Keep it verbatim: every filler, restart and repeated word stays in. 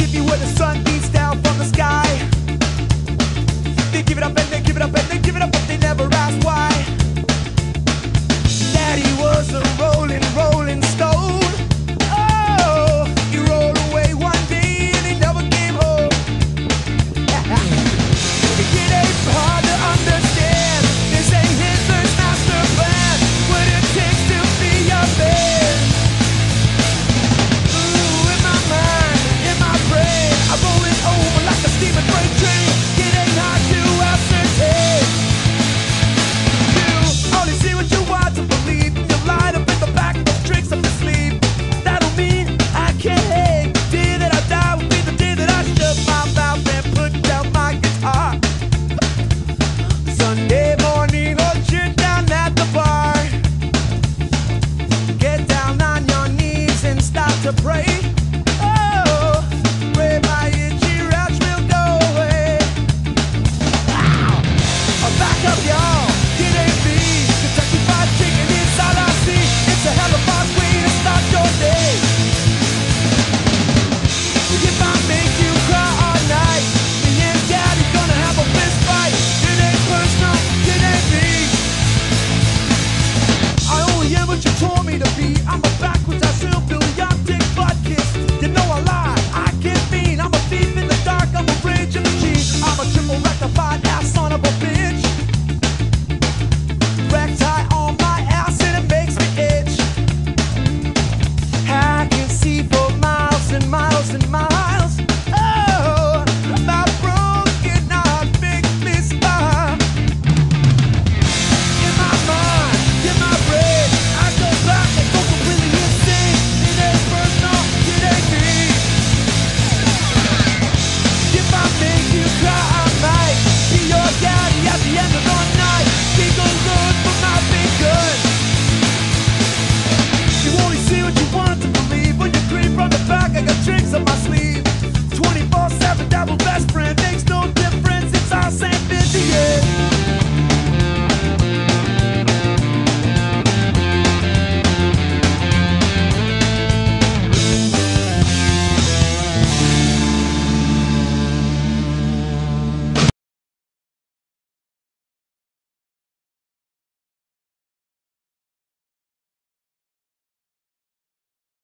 with you where the sun beats down from the sky. They give it up and they give it up and they give it up, but they never ask why. Daddy was a rolling, rolling stone. Oh, he rolled away one day and he never came home. It ain't hard to understand. This ain't Hitler's master plan. What it takes to be a man. Ooh, in my mind, in my brain, I'm rolling over like a steaming freight train. It ain't hard to ascertain. You only see what you want to believe. You line up in the back of tricks up your sleeve. That don't mean I can't hate. The day that I die will be the day that I shut my mouth and put down my guitar. Sunday morning, or sit down at the bar. Get down on your knees and start to pray.